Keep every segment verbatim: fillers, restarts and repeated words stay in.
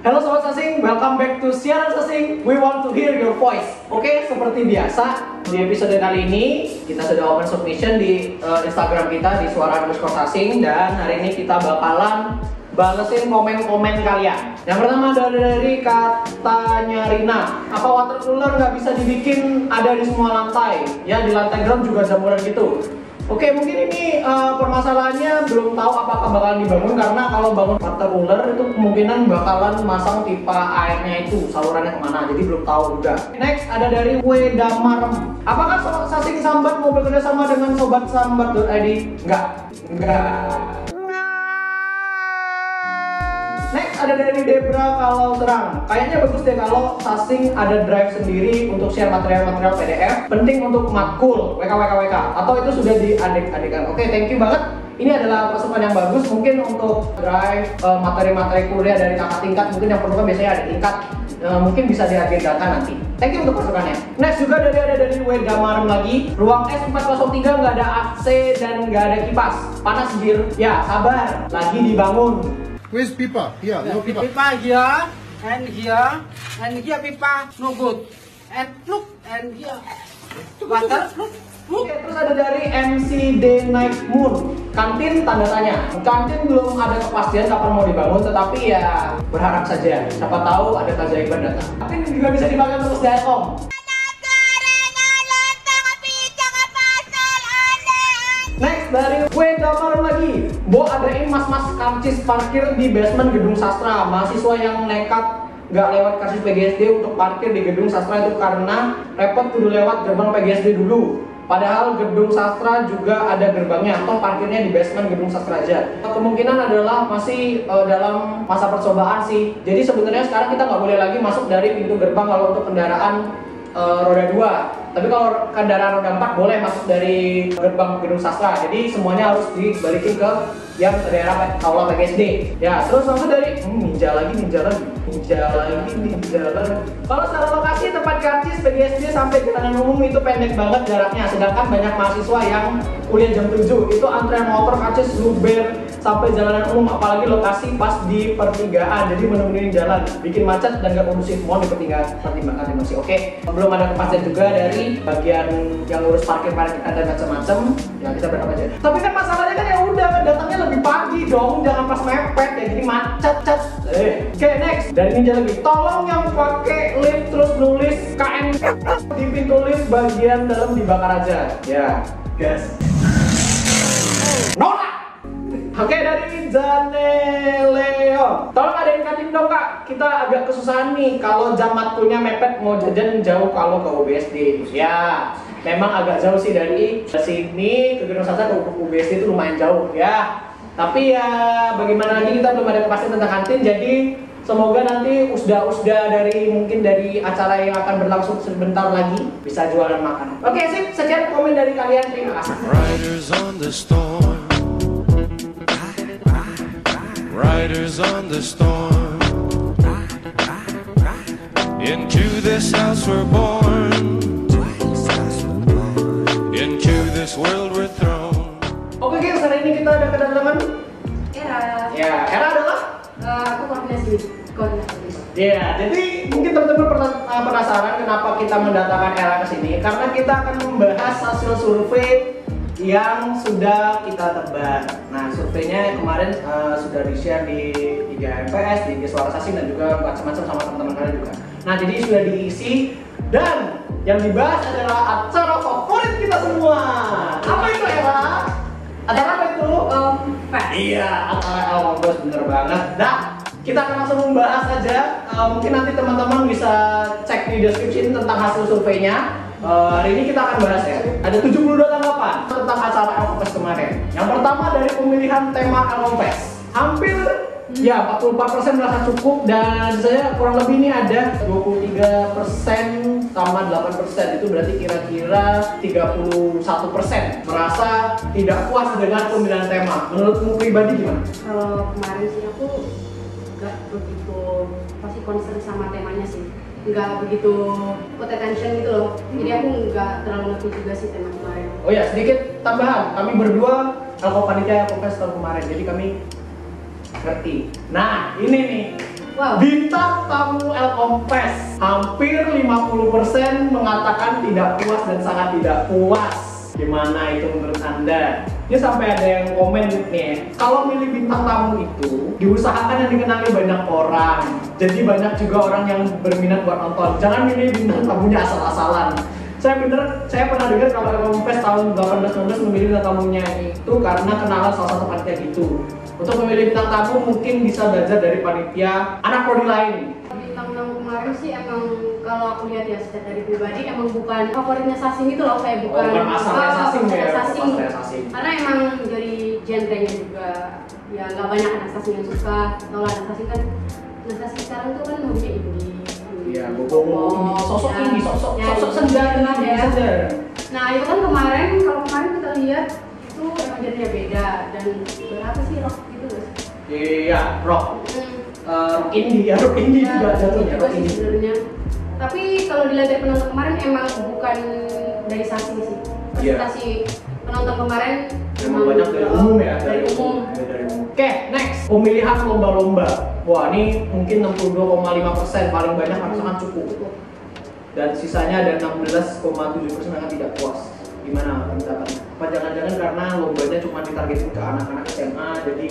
Halo Sobat Sasing, welcome back to Siaran Sasing. We want to hear your voice. Oke, seperti biasa di episode kali ini kita sudah open submission di uh, Instagram kita di Suara underscore Sasing, dan hari ini kita bakalan balesin komen-komen kalian. Yang pertama ada dari katanya Rina, apa water cooler nggak bisa dibikin ada di semua lantai? Ya, di lantai ground juga ada muran gitu. Oke, mungkin ini uh, permasalahannya belum tahu apakah bakalan dibangun, karena kalau bangun water cooler itu kemungkinan bakalan masang pipa airnya itu salurannya kemana, jadi belum tahu juga. Next ada dari Wedamarem, apakah Sobat Sasing Sambat mau bekerja sama dengan sobat sambat dot i d? Enggak, enggak. Next ada dari Debra kalau terang, kayaknya bagus deh kalau Sasing ada drive sendiri untuk share material-material P D F penting untuk matkul W K W K W K, atau itu sudah diadik-adikan. Oke, thank you banget. Ini adalah masukan yang bagus, mungkin untuk drive uh, materi-materi kuliah dari kakak tingkat, mungkin yang perlu kan biasanya ada tingkat, uh, mungkin bisa diagendakan nanti. Thank you untuk masukannya. Next juga dari ada dari Wedamarem lagi, ruang S empat nol tiga nggak ada A C dan nggak ada kipas, panas jir. Ya sabar, lagi dibangun. Where's pipa? Yeah, no pipa. Pipa here and here and here pipa no good. And look and here water look. Oke, terus ada dari M C D Night Moon, kantin tanda tanya. Kantin belum ada kepastian kapan mau dibangun, tetapi ya berharap saja. Siapa tahu ada keajaiban datang. Kantin juga bisa dipakai untuk stay at home. Next dari Wedamarem lagi, Bo adain mas-mas karcis parkir di basement gedung sastra. Mahasiswa yang nekat nggak lewat karcis P G S D untuk parkir di gedung sastra itu karena repot kudu lewat gerbang P G S D dulu. Padahal gedung sastra juga ada gerbangnya, atau parkirnya di basement gedung sastra aja. Kemungkinan adalah masih uh, dalam masa percobaan sih. Jadi sebenarnya sekarang kita nggak boleh lagi masuk dari pintu gerbang kalau untuk kendaraan uh, roda dua. Tapi kalau kendaraan roda empat boleh masuk dari gerbang gedung sastra. Jadi semuanya harus dibalikin ke yang daerah aula P G S D. Ya, terus langsung dari hmm, ninja lagi, ninja lagi, ninja lagi, ninja lagi. Kalau secara lokasi tempat karcis P G S D sampai jalanan umum itu pendek banget jaraknya. Sedangkan banyak mahasiswa yang kuliah jam tujuh itu antrean motor karcis luber sampai jalanan umum, apalagi lokasi pas di pertigaan, jadi menemuin jalan, bikin macet dan gak kondusif. Mohon dipertimbangkan, pertimbangkan emosi. Oke, belum ada kepastian juga dari bagian yang ngurus parkir parkir dan macam-macam. Ya kita berapa aja. Tapi kan masalahnya kan ya udah datangnya lebih pagi dong, jangan pas mepet ya, jadi macet cet. Eh, oke okay, next dari ninja lagi. Tolong yang pakai lift terus nulis K M di pintu lift bagian dalam dibakar aja. Ya, guys. Nolak. Oke, dari Janeleo, tolong adain kantin dong kak, kita agak kesusahan nih kalau jam matkulnya mepet, mau jajan jauh kalau ke U B S D. Ya, memang agak jauh sih dari sini ke gedung sastra ke U B S D itu lumayan jauh ya. Tapi ya bagaimana lagi, kita belum ada kepastian tentang kantin, jadi semoga nanti usda-usda dari mungkin dari acara yang akan berlangsung sebentar lagi bisa jualan makanan. Oke sip, sekian komen dari kalian, terima kasih. Riders on the storm, riders on the storm, into this house we're born, into this world we're thrown. Oke guys, hari ini kita ada kedatangan Era. ya, Era adalah Uh, aku koordinasi koordinasi. ya, jadi mungkin teman-teman penasaran kenapa kita mendatangkan Era ke sini, karena kita akan membahas hasil survei yang sudah kita tebar. Nah, surveinya kemarin uh, sudah di-share di I G M P S, di I G Suara Sasing, dan juga macam-macam sama teman-teman kalian juga. Nah, jadi sudah diisi dan yang dibahas adalah acara favorit kita semua. Apa itu, Era? Acara apa itu? Um, Iya, acara Elmobos, bener banget. Nah, kita akan langsung membahas aja. Uh, mungkin nanti teman-teman bisa cek di deskripsi tentang hasil surveinya. Uh, hari ini kita akan bahas ya. Ada tujuh puluh dua tanggapan tentang acara Elmobos kemarin. Yang pertama dari pemilihan tema Elmobos. Hampir hmm. ya empat puluh empat persen merasa cukup, dan saya kurang lebih ini ada dua puluh tiga persen sama delapan persen, itu berarti kira-kira tiga puluh satu persen merasa tidak puas dengan pemilihan tema. Menurutmu pribadi gimana? Kalau kemarin sih aku nggak begitu pasti concern sama temanya sih, nggak begitu put attention gitu loh. Jadi aku nggak terlalu ngerti juga sih tema kemarin. Oh ya, sedikit tambahan, kami berdua Elko Panitia Elko Fest tahun kemarin, jadi kami ngerti. Nah, ini nih Wow. Bintang tamu Elkompes hampir lima puluh persen mengatakan tidak puas dan sangat tidak puas. Gimana itu menurut Anda? Ini sampai ada yang komen nih, kalau milih bintang tamu itu diusahakan yang dikenali banyak orang. Jadi banyak juga orang yang berminat buat nonton. Jangan milih bintang tamunya asal-asalan. Saya bener, saya pernah dengar kalau Elkompes tahun delapan belas sembilan belas memilih bintang tamunya itu karena kenalan salah satu panitia gitu. Untuk memilih bintang tamu mungkin bisa belajar dari panitia anak prodi lain. Bintang tamu kemarin sih emang kalau aku lihat ya secara dari pribadi emang bukan favoritnya Sasing gitu loh, kayak bukan Oh, bukan masalahnya oh, Sasing bukan ya, Sasing. bukan masalahnya Sasing. Karena emang dari genrenya juga ya nggak banyak anak Sasing yang suka. Kalau anak Sasing kan, anak Sasing sekarang tuh kan maunya indie. Iya, bobo ini, sosok ya, ini, sosok ya, sosok gitu senja, lah ini ya. senja. Nah itu kan kemarin, kalau kemarin kita lihat itu emang genrenya beda dan berapa sih rock gitu guys? Iya, rock. Hmm. Uh, rock indie ya, rock indie Ya, juga jatuhnya, juga rock sih indie. sebenarnya. Tapi kalau dilihat dari penonton kemarin emang bukan dari Sasing sih. Iya. Presentasi penonton kemarin Memang banyak dari umum ya, dari umum. Ya, dari umum. Oke, next pemilihan lomba-lomba. Wah, ini mungkin enam puluh dua koma lima persen, paling banyak harus sangat cukup. Dan sisanya ada enam belas koma tujuh persen yang tidak puas. Gimana pendapatnya? Apa jangan-jangan karena lombanya cuma ditargetin ke anak-anak S M A, jadi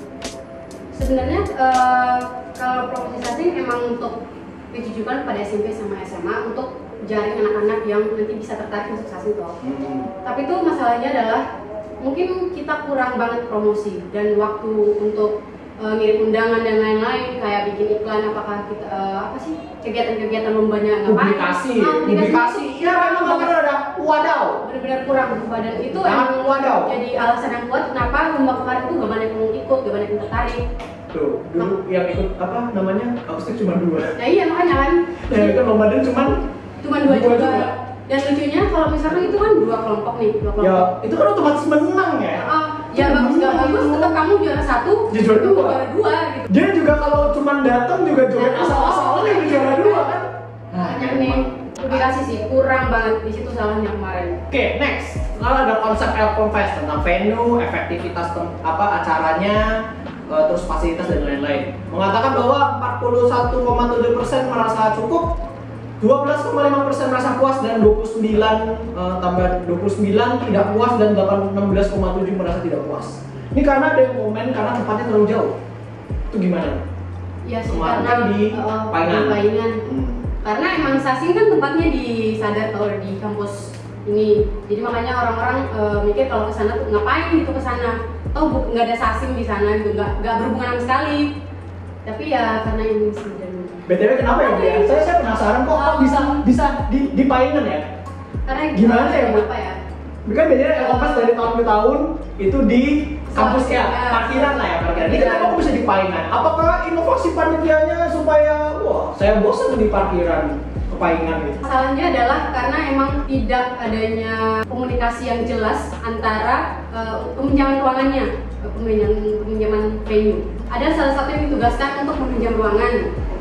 Sebenarnya eh, kalau promosi Sasing emang untuk ditujukan pada S M P sama S M A untuk jaring anak-anak yang nanti bisa tertarik masuk Sasing toh. hmm. Tapi itu masalahnya adalah mungkin kita kurang banget promosi dan waktu untuk uh, ngirim undangan dan lain-lain, kayak bikin iklan, apakah kita uh, apa sih kegiatan-kegiatan lombanya ngapain? publikasi, Ah, publikasi. itu Iya, memang nggak pernah ada wadaw. benar-benar kurang badan itu Jangan emang wadaw. jadi alasan yang kuat kenapa lomba kemarin tuh gak banyak yang ikut, gak banyak yang tertarik. Tuh, dulu yang ikut apa namanya? Akustik cuma dua. Nah iya makanya kan Ya, itu lomba dan cuman cuma dua, dua juga. juga. Dan lucunya kalau misalkan itu kan dua kelompok nih, dua kelompok. ya itu kan otomatis menang ya. Ah, ya bagus gak bagus, tetap kamu juara satu, Ya, juara itu dua. juara dua gitu. Dia juga kalau cuma datang juga joget Ya, asal-asalan yang juara dua kan. Makanya nih, publikasi sih kurang banget di situ salahnya kemarin. Oke, next. Lalu ada konsep Elkompes tentang venue, efektivitas tem- apa acaranya, eh, terus fasilitas dan lain-lain. Mengatakan bahwa empat puluh satu koma tujuh persen merasa cukup, dua belas koma lima persen merasa puas, dan dua puluh sembilan eh, tambah dua puluh sembilan tidak puas, dan enam belas koma tujuh merasa tidak puas. Ini karena ada yang komen karena tempatnya terlalu jauh. Itu gimana? Ya sih Kemarin karena kan di eh, Paingan. di Paingan. Hmm. Karena emang Sasing kan tempatnya di Sadar kalau di kampus ini. Jadi makanya orang-orang eh, mikir kalau ke sana tuh ngapain gitu ke sana. Toh bu- nggak ada Sasing di sana gitu, nggak nggak berhubungan sama sekali. Tapi ya karena ini sih dan B T W kenapa ya, Bu? Saya saya penasaran kok kok bisa bisa di di Paingan ya? karena Gimana ya, Bu? Apa ya? Bukan biasanya Elkompes dari tahun ke tahun itu di kampus ya, Ya. parkiran lah ya, parkiran. Ini Ya. kenapa kok bisa di Paingan? Apakah inovasi panitianya supaya wah saya bosan di parkiran ke Paingan gitu? Masalahnya adalah karena emang tidak adanya komunikasi yang jelas antara uh, peminjaman ruangannya, uh, peminjaman, peminjaman venue. Ada salah satu yang ditugaskan untuk meminjam ruangan,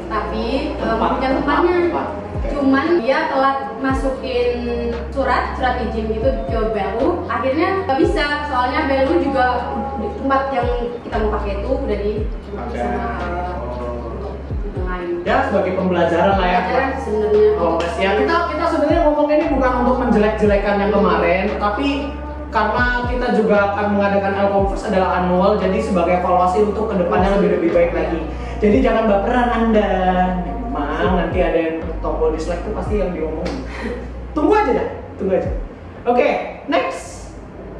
tapi uh, Tempat, meminjam tempat, tempatnya. tempat. Cuman dia telat masukin surat surat izin gitu ke B L U, akhirnya nggak bisa, soalnya B L U juga di tempat yang kita mau pakai itu udah di Oke. sama uh, untuk yang lain. Ya sebagai pembelajaran lah ya. Pelajaran sebenarnya. Elkompes ya, kita kita sebenarnya ngomong ini bukan untuk menjelek-jelekan yang kemarin, tapi karena kita juga akan mengadakan Elkompes adalah annual, jadi sebagai evaluasi untuk kedepannya lebih lebih baik lagi. Jadi jangan baperan Anda. Memang nanti ada yang tombol dislike itu pasti yang diomongin. Tunggu aja dah, tunggu aja. Oke, next.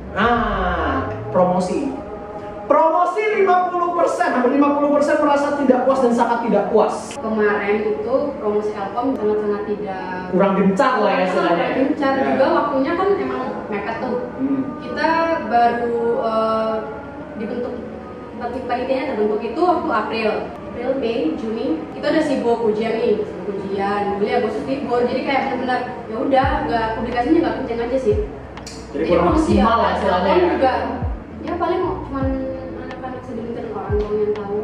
Nah, promosi. Promosi lima puluh persen, hampir lima puluh persen merasa tidak puas dan sangat tidak puas. Kemarin itu promosi Elkom sangat-sangat tidak Kurang gencar lah ya istilahnya. Kurang gencar Ya. juga, waktunya kan emang mepet tuh. Hmm. Kita baru eh, dibentuk panitianya terbentuk itu waktu April, April, Mei, Juni. Kita udah sibuk ujian nih, sibuk ujian. Juli, Agustus libur, jadi kayak benar-benar ya udah, nggak publikasinya nggak kenceng aja sih. Jadi kurang promosi maksimal lah Elkom istilahnya ya. juga, ya paling cuman anak-anak segelintir orang doang yang tahu.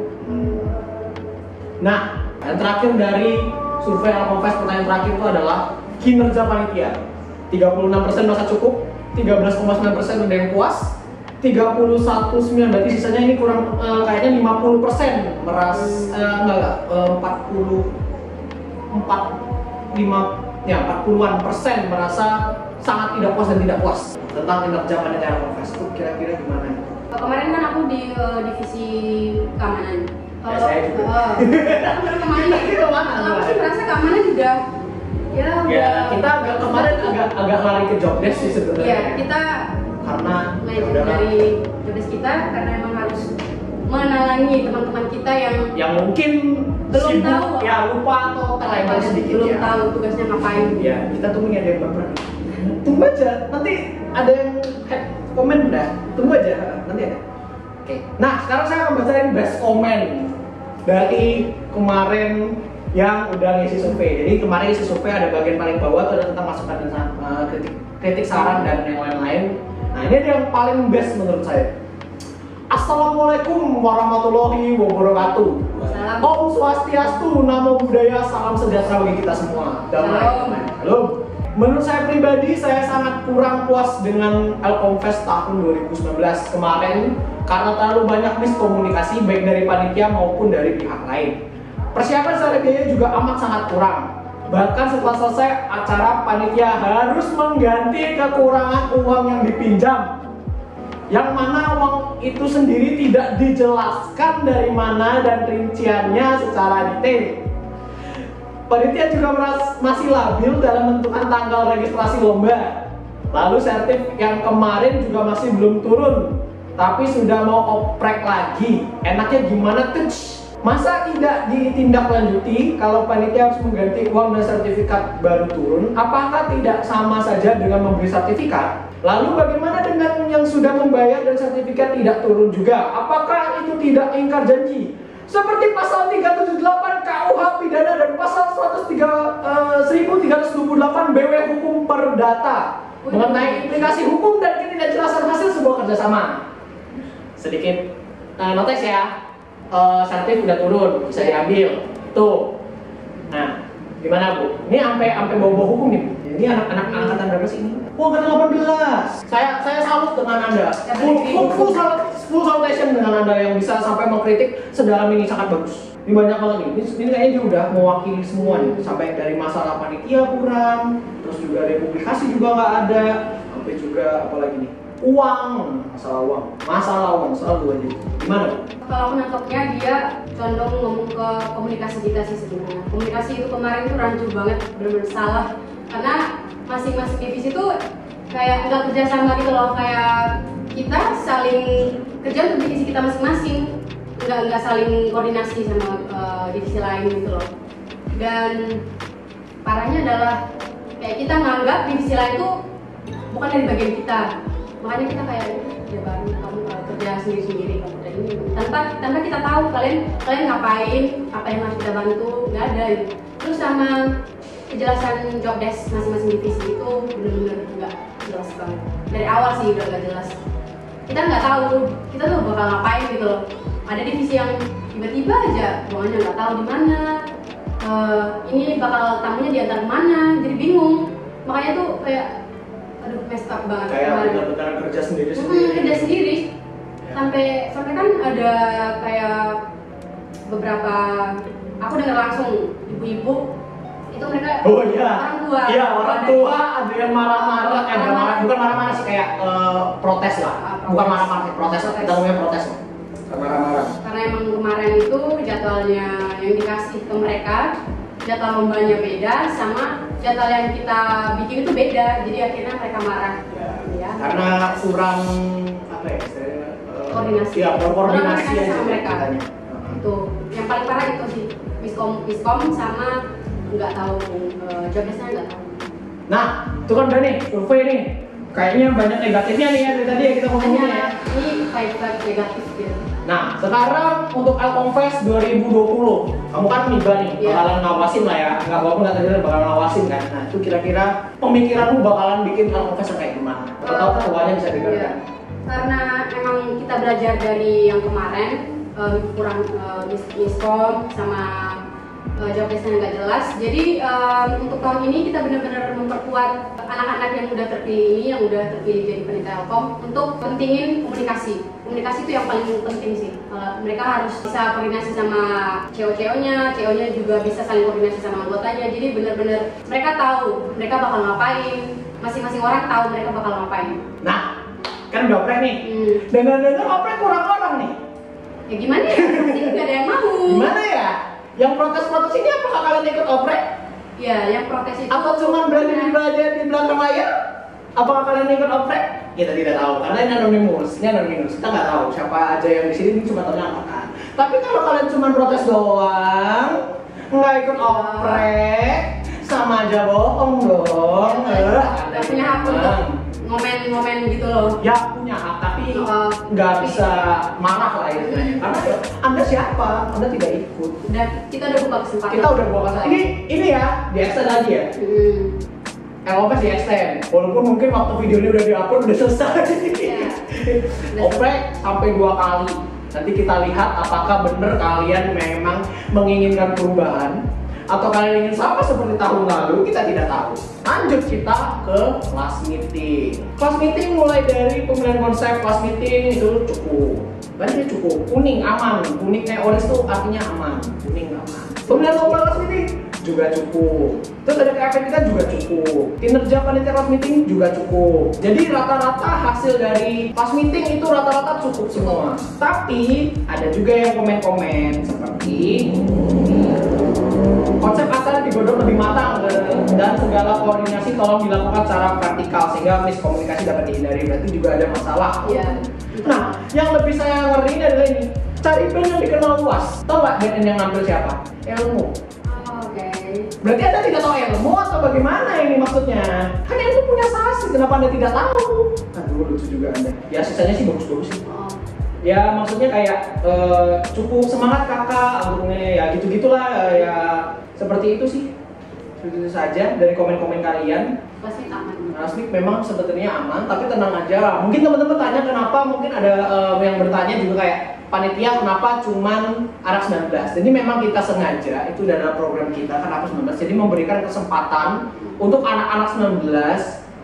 Nah, yang terakhir dari survei Elkompes, pertanyaan terakhir itu adalah kinerja panitia. tiga puluh enam persen merasa cukup, tiga belas koma sembilan persen ada yang puas, tiga puluh satu koma sembilan, berarti sisanya ini kurang uh, kayaknya lima puluh persen meras uh, enggak enggak uh, empat puluh empat lima ya empat puluhan persen merasa sangat tidak puas dan tidak puas tentang kinerja panitia Elkonfest. Itu kira-kira gimana? Kemarin kan aku di uh, divisi keamanan. Ya, saya juga. Uh, kemarin Itu mana? Kalau aku sih merasa keamanan juga ya Ya, udah. kita agak kemarin agak agak lari ke job desk sih sebenarnya. Iya, kita Karena lanjut udah dari job desk kita karena emang harus menalangi teman-teman kita yang yang mungkin belum sibuk, tahu ya lupa atau terlewat sedikit belum ya. tahu tugasnya ngapain. Ya, kita tunggu ada yang baper. Tunggu aja, nanti ada yang head komen udah. Tunggu aja, nanti ada. Oke. Nah, sekarang saya akan bacain best comment dari kemarin yang udah ngisi survei. Jadi kemarin isi survei ada bagian paling bawah tuh ada tentang masukan dan uh, kritik, kritik saran dan yang lain-lain. Nah, ini ada yang paling best menurut saya. Assalamualaikum warahmatullahi wabarakatuh. Salam. Om Swastiastu, Namo Buddhaya, salam sejahtera bagi kita semua. Damai. Salam. Halo. Menurut saya pribadi, saya sangat kurang puas dengan Elkonfest tahun dua ribu sembilan belas kemarin karena terlalu banyak miskomunikasi baik dari panitia maupun dari pihak lain. Persiapan secara biaya juga amat sangat kurang. Bahkan setelah selesai acara, panitia harus mengganti kekurangan uang yang dipinjam. Yang mana uang itu sendiri tidak dijelaskan dari mana dan rinciannya secara detail. Panitia juga meras, masih labil dalam menentukan tanggal registrasi lomba. Lalu sertif yang kemarin juga masih belum turun, tapi sudah mau oprek lagi. Enaknya gimana tuh? Masa tidak ditindaklanjuti kalau panitia harus mengganti uang dan sertifikat baru turun? Apakah tidak sama saja dengan memberi sertifikat? Lalu bagaimana dengan yang sudah membayar dan sertifikat tidak turun juga? Apakah itu tidak ingkar janji? Seperti pasal tiga ratus tujuh puluh delapan K U H pidana dan pasal seribu tiga ratus dua puluh delapan B W Hukum Perdata mengenai implikasi hukum dan ketidakjelasan hasil sebuah kerjasama. Sedikit uh, notes ya, uh, sertif udah turun, bisa diambil. Tuh. Nah, gimana Bu? Ini sampai sampai bawa-bawa hukum nih. Ini anak-anak angkatan berapa sih ini? Oh, angkatan delapan belas. Saya saya salut dengan Anda. Full full full salut, full salutation dengan Anda yang bisa sampai mengkritik sedalam ini, sangat bagus. Ini banyak banget nih. Ini, ini kayaknya dia udah mewakili semua nih. Sampai dari masalah panitia kurang, terus juga dari publikasi juga nggak ada, sampai juga apalagi nih? Uang, masalah uang, masalah uang selalu aja. Gimana? Kalau aku nangkepnya dia condong ngomong ke komunikasi kita sih sebenarnya. Komunikasi itu kemarin tuh rancu banget, benar-benar salah. Karena masing-masing divisi tuh kayak nggak kerja sama gitu loh, kayak kita saling kerja untuk divisi kita masing-masing, nggak nggak saling koordinasi sama uh, divisi lain gitu loh. Dan parahnya adalah kayak kita nganggap divisi lain tuh bukan dari bagian kita, makanya kita kayak ya baru kamu uh, kerja sendiri-sendiri, kamu kerja ini tanpa tanpa kita tahu kalian kalian ngapain, apa yang harus kita bantu, nggak ada gitu. Terus sama kejelasan job desk masing-masing divisi itu benar-benar nggak jelas banget dari awal sih, udah nggak jelas. Kita nggak tahu kita tuh bakal ngapain gitu loh. Ada divisi yang tiba-tiba aja ruangannya nggak tahu di mana, uh, ini bakal tamunya diantar kemana, jadi bingung. Makanya tuh kayak aduh messed up banget. Kayak benar-benar kerja sendiri Hmm, sendiri. kerja sendiri. Ya. Sampai sampai kan ada kayak beberapa, aku dengar langsung ibu-ibu itu mereka Oh iya, orang tua, iya orang tua ada yang marah-marah, eh bukan marah, bukan marah-marah sih, kayak uh, protes lah, Ah, protes. bukan marah-marah sih, protes, Protes. kita ngomongnya protes lah, bukan marah-marah. karena emang kemarin itu jadwalnya yang dikasih ke mereka, jadwal lombanya beda sama jadwal yang kita bikin itu beda, jadi akhirnya mereka marah. Ya, Ya. karena kurang apa ya, istilahnya, uh, Koordinasi. ya kurang koordinasi Kurang aja koordinasi sama mereka. katanya. Itu yang paling parah itu sih miskom miskom sama nggak tahu uh, job desk-nya nggak tahu. Nah, itu kan udah nih, survei nih, kayaknya banyak negatifnya nih ya dari tadi ya kita ngomongin Hanya ya. ini vibe-vibe negatif gitu. Nah, sekarang untuk Elkonfest dua ribu dua puluh, kamu kan Miba nih, Iya. bakalan ngawasin lah ya, nggak walaupun nggak terjadi bakalan ngawasin kan. Nah, itu kira-kira pemikiranmu bakalan bikin Elkonfest kayak gimana? Atau ketuanya bisa dengar Iya. kan? Karena emang kita belajar dari yang kemarin uh, kurang uh, mis miskom sama uh, job desk-nya nggak jelas. Jadi um, untuk tahun ini kita benar-benar memperkuat anak-anak yang udah terpilih ini, yang udah terpilih jadi panitia Telkom untuk pentingin komunikasi. Komunikasi itu yang paling penting sih. Uh, mereka harus bisa koordinasi sama C O C O-nya, C O-nya juga bisa saling koordinasi sama anggotanya. Jadi benar-benar mereka tahu mereka bakal ngapain, masing-masing orang tahu mereka bakal ngapain. Nah, kan udah oprek nih. Hmm. Dengar-dengar oprek kurang orang nih. Ya gimana ya? Pasti nggak ada yang mau. Gimana ya? Yang protes-protes ini apakah kalian ikut oprek? Ya, yang protes itu. Atau cuma berani di belajar di belakang layar? Apakah kalian ikut oprek? Kita tidak tahu karena ini anonimus, ini anonimus. Kita nggak tahu siapa aja yang di sini, ini cuma ternyata. Tapi kalau kalian cuma protes doang, nggak ikut oprek, sama aja bohong dong. Ya, nggak punya hak untuk ngomen-ngomen gitu loh. Ya punya hak, tapi Uh, nggak bisa marah lah ya. Karena ya, Anda siapa? Anda tidak ikut. Udah, kita udah buka kesempatan. Kita udah buka kesempatan. Ini ini ya, di extend lagi ya. Hmm. L O P di extend. Walaupun mungkin waktu video ini udah diupload udah selesai. Ya. Oprek sampai dua kali. Nanti kita lihat apakah benar kalian memang menginginkan perubahan atau kalian ingin sama seperti tahun lalu, kita tidak tahu. Lanjut kita ke class meeting. Class meeting mulai dari pemilihan konsep class meeting itu cukup. Banyak cukup. Kuning aman. Kuning kayak orange itu artinya aman. Kuning aman. Pemilihan lomba class meeting juga cukup. Terus ada keefektifan juga cukup. Kinerja panitia class meeting juga cukup. Jadi rata-rata hasil dari class meeting itu rata-rata cukup semua. Tapi ada juga yang komen-komen seperti konsep acara digodok lebih matang dan segala koordinasi tolong dilakukan secara vertikal sehingga miskomunikasi dapat dihindari. Berarti juga ada masalah. Iya. Nah, yang lebih saya ngeri adalah ini, cari band yang dikenal luas. Tahu nggak band yang ngambil siapa? Ilmu. Oh, oke. Berarti Anda tidak tahu ilmu atau bagaimana ini maksudnya? Kan ilmu punya sasi, kenapa Anda tidak tahu? Aduh, lucu juga Anda. Ya sisanya sih bagus-bagus sih. Oh. Ya maksudnya kayak uh, cukup semangat kakak, alumni ya gitu-gitulah ya seperti itu sih. Itu saja dari komen-komen kalian. Pasti aman. Asmik memang sebenarnya aman, tapi tenang aja. Mungkin teman-teman tanya kenapa, mungkin ada uh, yang bertanya juga kayak panitia kenapa cuman anak sembilan belas. Jadi memang kita sengaja itu dalam program kita kenapa sembilan belas. Jadi memberikan kesempatan untuk anak-anak sembilan belas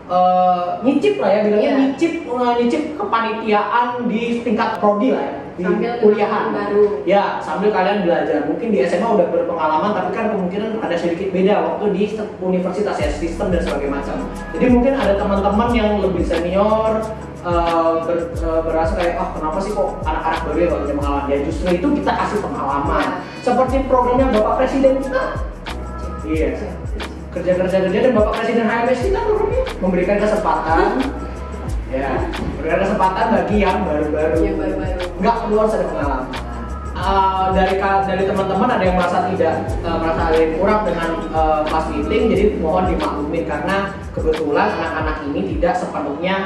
Uh, nyicip lah ya bilangnya yeah. nyicip uh, nyicip kepanitiaan di tingkat prodi lah ya di sambil kuliahan baru ya sambil kalian belajar mungkin di S M A udah berpengalaman tapi kan kemungkinan ada sedikit beda waktu di universitas ya sistem dan sebagainya macam jadi mungkin ada teman-teman yang lebih senior uh, ber, uh, berasa kayak oh kenapa sih kok anak-anak baru ya kalau pengalaman ya justru itu kita kasih pengalaman yeah. Seperti programnya Bapak Presiden kita iya yeah. Kerja-kerja kerja dan Bapak Presiden H M S kita memberikan kesempatan ya memberikan kesempatan bagi yang baru-baru yang baru-baru nggak perlu harus ada pengalaman uh, dari dari teman-teman ada yang merasa tidak uh, merasa ada yang kurang dengan uh, class meeting jadi mohon dimaklumin karena kebetulan anak-anak ini tidak sepenuhnya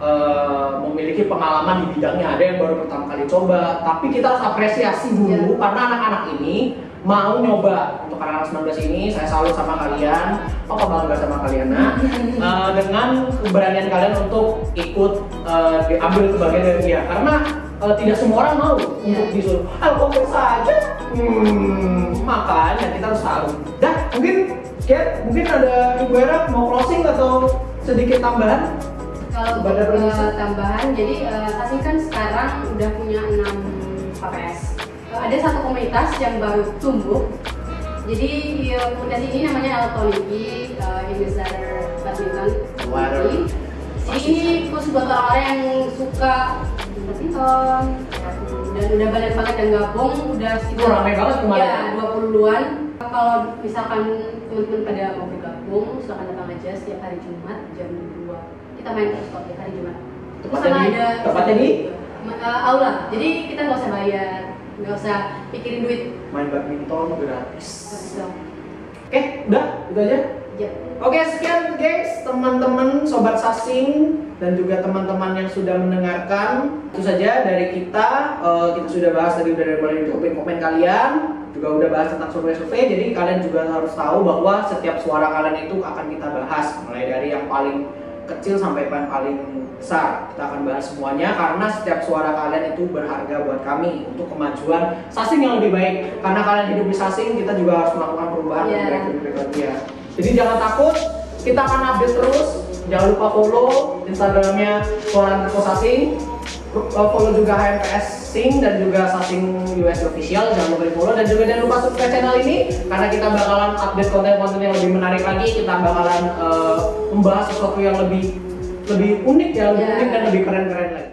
uh, memiliki pengalaman di bidangnya ada yang baru pertama kali coba tapi kita harus apresiasi dulu yeah. Karena anak-anak ini mau nyoba untuk anak-anak sembilan belas ini saya salut sama kalian apa bangga sama kalian nah uh, dengan keberanian kalian untuk ikut uh, diambil kebagian dari dia karena uh, tidak semua orang mau yeah. Untuk disuruh ah kok saja hmm, makanya kita harus salut dah mungkin sekian mungkin ada Ibu Era mau closing atau sedikit tambahan kalau uh, tambahan jadi uh, Tasing kan sekarang udah punya enam K P S ada satu komunitas yang baru tumbuh jadi ya, komunitas ini namanya Elektroniki uh, Indonesia Badminton ini khusus buat orang-orang yang suka badminton dan udah banyak banget yang gabung udah sekitar ramai banget kemarin ya dua puluhan kalau misalkan teman-teman pada mau bergabung silakan datang aja setiap hari Jumat jam dua kita main terus kok tiap hari Jumat tepatnya di tepatnya di uh, aula jadi kita nggak usah bayar nggak usah pikirin duit main badminton gratis oke okay, udah itu aja ya. Oke sekian guys teman-teman sobat Sasing dan juga teman-teman yang sudah mendengarkan itu saja dari kita uh, kita sudah bahas tadi udah dari komen-komen kalian juga udah bahas tentang survei-survei jadi kalian juga harus tahu bahwa setiap suara kalian itu akan kita bahas mulai dari yang paling kecil sampai yang paling besar. Kita akan bahas semuanya karena setiap suara kalian itu berharga buat kami untuk kemajuan Sasing yang lebih baik. Karena kalian hidup di Sasing, kita juga harus melakukan perubahan Yeah. untuk lebih baik lagi ya. Jadi jangan takut, kita akan update terus. Jangan lupa follow Instagramnya Suara Antiko Sasing, follow juga H M P S Sing dan juga Sasing U S Official. Jangan lupa di follow dan juga jangan lupa subscribe channel ini karena kita bakalan update konten-konten yang lebih menarik lagi. Kita bakalan uh, membahas sesuatu yang lebih lebih unik ya, lebih Yeah. unik dan lebih keren-keren lagi.